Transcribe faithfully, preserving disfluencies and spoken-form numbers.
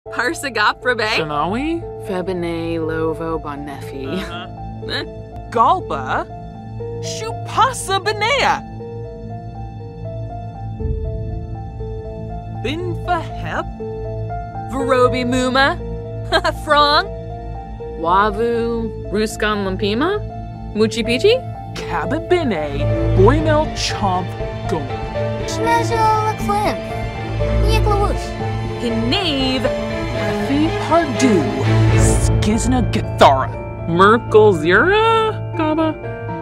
Parsagap Rabe? Shanawi? Febine Lovo Bonefi. Galba? Shupasa Benea! Binfahep? Verobi Muma? Frong? Wavu Ruskan Lampima? Muchi Pichi? Cababine, Boimel Chomp Gold. Shmezo Laclin. Niklavush. Hinave? Refi Pardue, Skizna Gathara. Merkel Zira? Gaba?